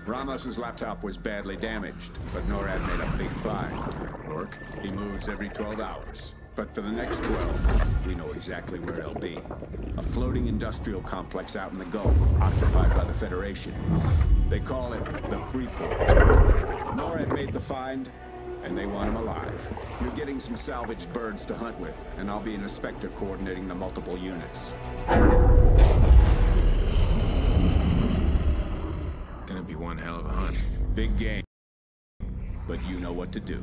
Ramos's laptop was badly damaged, but NORAD made a big find. Rourke? He moves every 12 hours. But for the next 12, we know exactly where he'll be. A floating industrial complex out in the Gulf, occupied by the Federation. They call it the Freeport. NORAD made the find, and they want him alive. You're getting some salvaged birds to hunt with, and I'll be an inspector coordinating the multiple units. Gonna be one hell of a hunt. Big game. But you know what to do.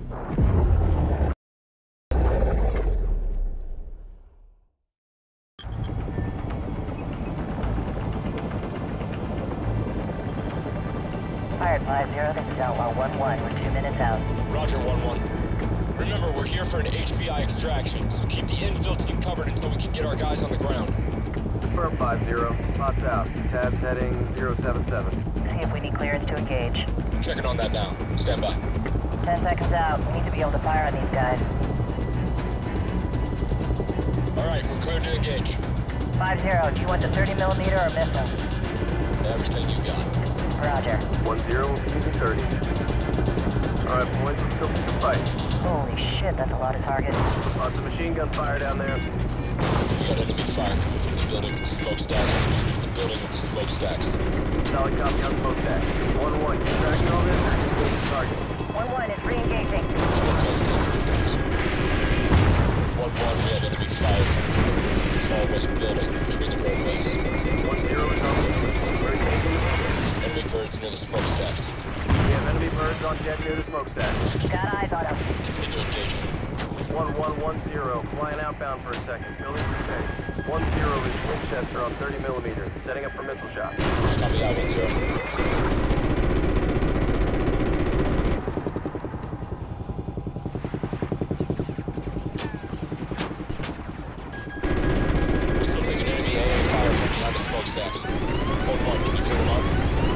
Fired 5-0, this is Outlaw 1-1. We're 2 minutes out. Roger, 1-1. Remember, we're here for an HPI extraction, so keep the infill team covered until we can get our guys on the ground. Confirm 5-0. Spots out. Tabs heading 077. See if we need clearance to engage. I'm checking on that now. Stand by. 10 seconds out. We need to be able to fire on these guys. Alright, we're cleared to engage. 5-0, do you want the 30mm or missiles? Everything you got. Roger. 1-0, we'll be using 30. Alright, boys, let's go for the fight. Holy shit, that's a lot of targets. Lots of machine gun fire down there. We got enemy fire coming from the building with the smokestacks. The building with the smokestacks. Solid copy on smokestack. 1-1, you tracking all this? Go to target. 1-1 is re-engaging. 1-1, we have enemy fire coming from the far west building between the roadways. 1-0 is on. We're engaging. Enemy birds near the smokestacks. We have enemy birds on jet near the smokestack. Got eyes on them. Continue engaging. 1-1-1-0, flying outbound for a second. Building for space. 1-0 is Winchester on 30mm, setting up for missile shot. Copy out, 1-0. Smokestacks. 1-1, can you clear them up?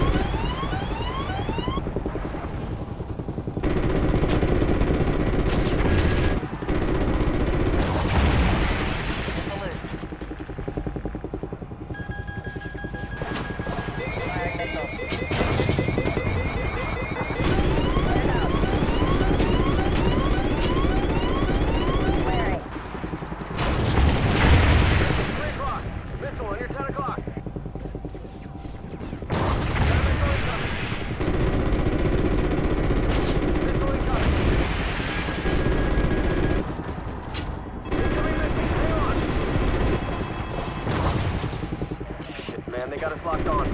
Man, they got us locked on.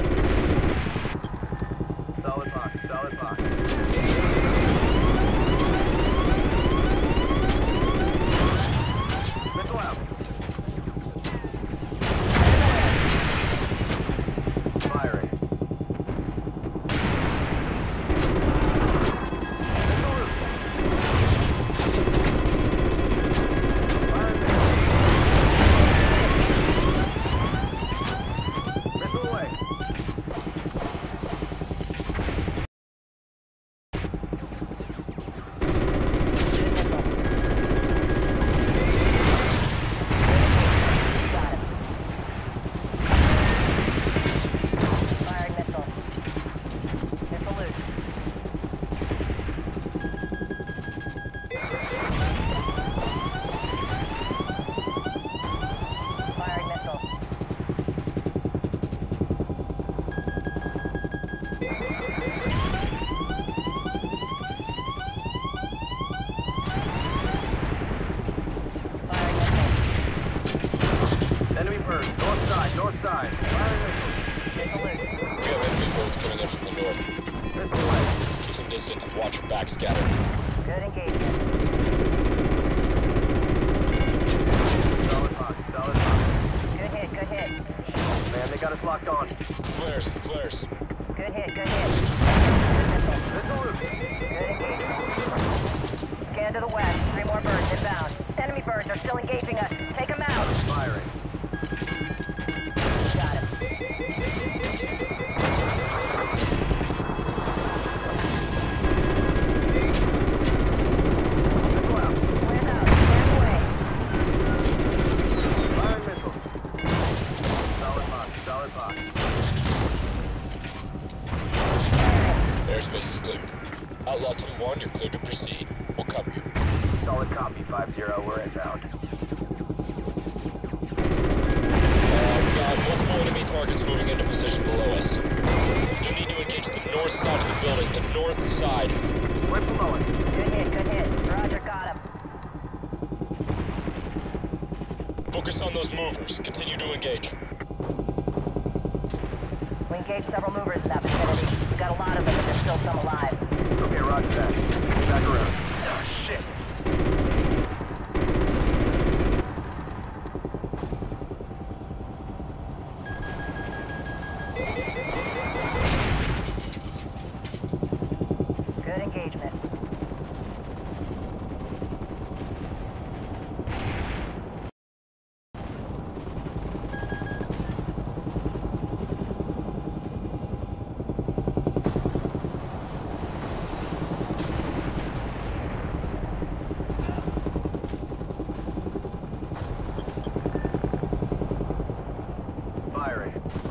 Solid box, solid box. Missile out. Firing. Missile loose. Firing missile away. Enemy bird, north side, north side. Firing missile. We have enemy birds coming in from the north. Missile away. Keep some distance and watch your back scatter. Good engagement. Solid box, solid box. Good hit, good hit. Man, they got us locked on. Flares, flares. Good hit, good hit. Missile. Missile loose. Good engagement. Scan to the west. 3 more birds inbound. Enemy birds are still engaging us. Take them out. Firing. Got him. Missile out. Land out. Stand away. Firing missile. Solid box, solid box. Airspace is clear. Outlaw 2-1, you're cleared to proceed. We'll cover you. Solid copy, 5-0. We're inbound. We got multiple enemy targets moving into position below us. You need to engage the north side of the building, the north side. Right below us. Good hit. Roger, got him. Focus on those movers. Continue to engage. We engaged several movers in that vicinity. We got a lot of them, but there's still some alive. Okay, roger that. Get back around. Ah, shit. Good engagement. Firing.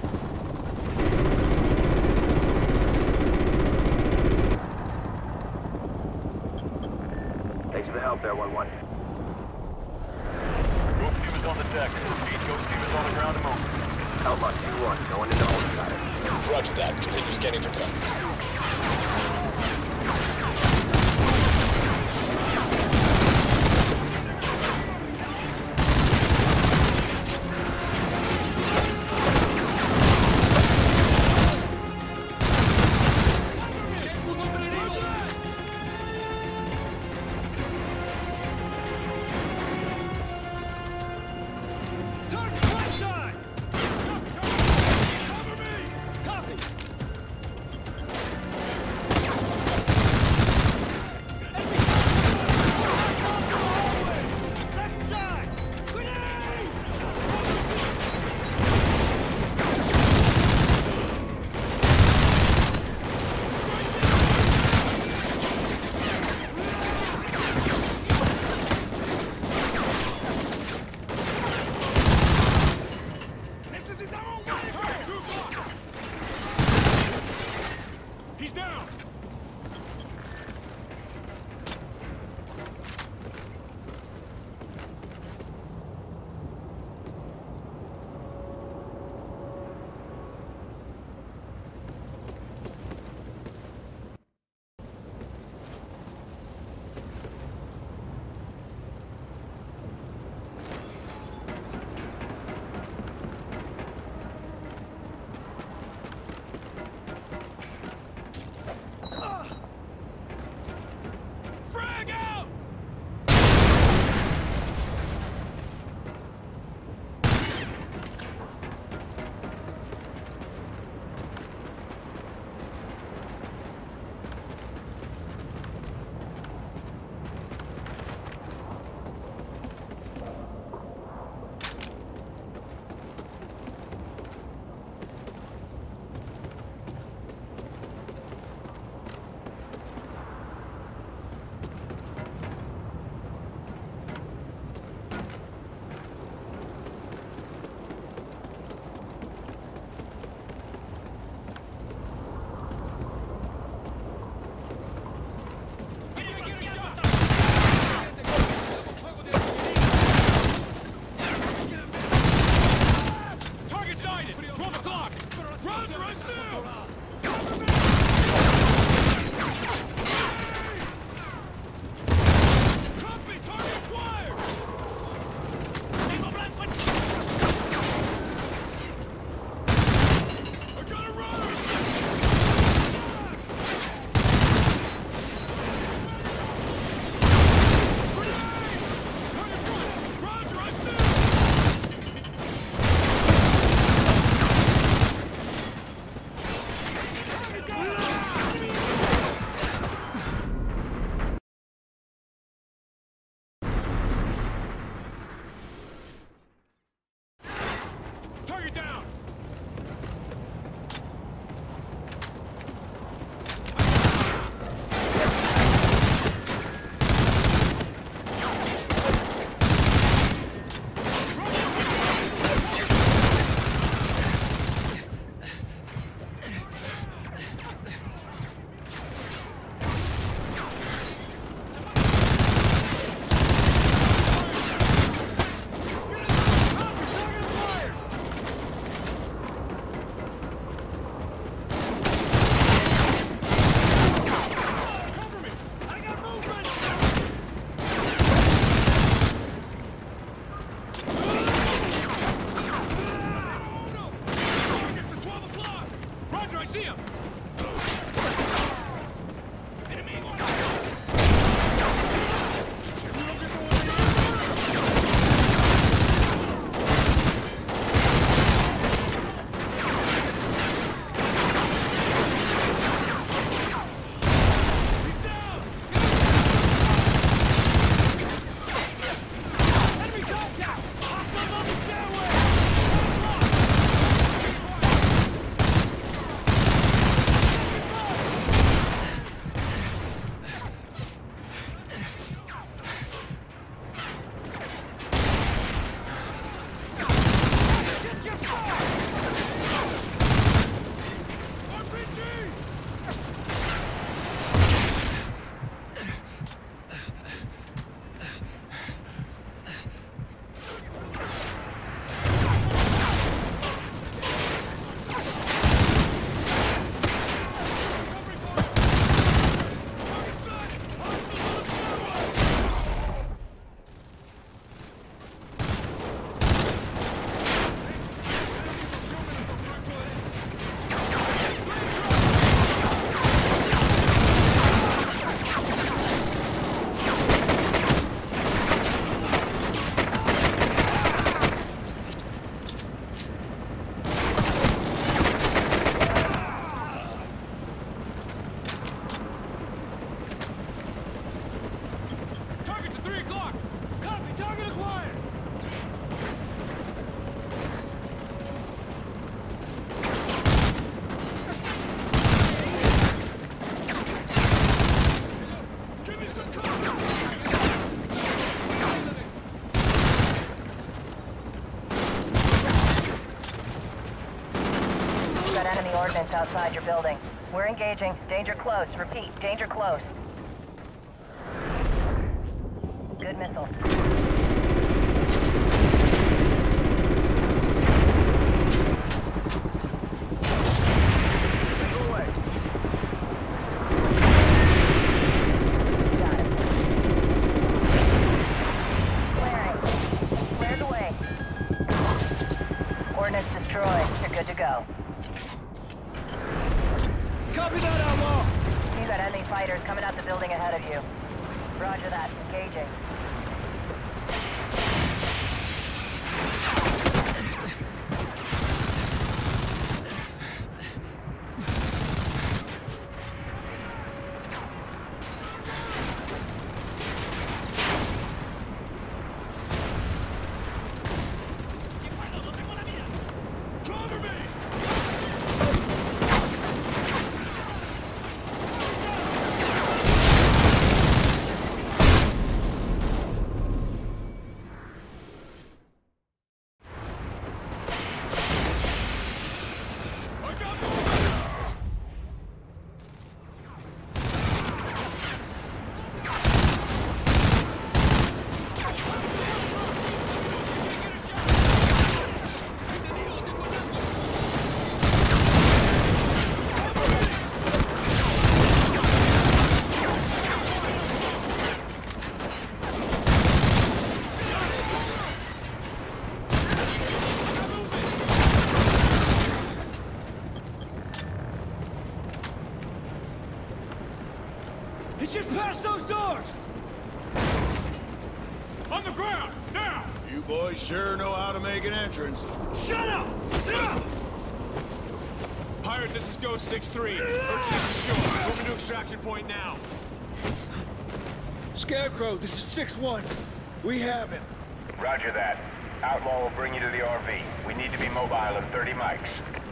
Thanks for the help there, 1-1. Ghost team is on the deck. Repeat, Ghost team is on the ground and moving. Outlaw 2-1, going into hold side. Roger that. Continue scanning for targets. him! Enemy ordnance outside your building. We're engaging. Danger close. Repeat, danger close. Good missile. Got it. Clearing. Cleared the way. Ordnance destroyed. You're good to go. Copy that, outlaw! You got enemy fighters coming out the building ahead of you. Roger that. Engaging. Cover me! It's just past those doors! On the ground, now! You boys sure know how to make an entrance. Shut up! Pirate, this is Ghost 6-3. Approaching secure. Moving to extraction point now. Scarecrow, this is 6-1. We have him. Roger that. Outlaw will bring you to the RV. We need to be mobile in 30 mics.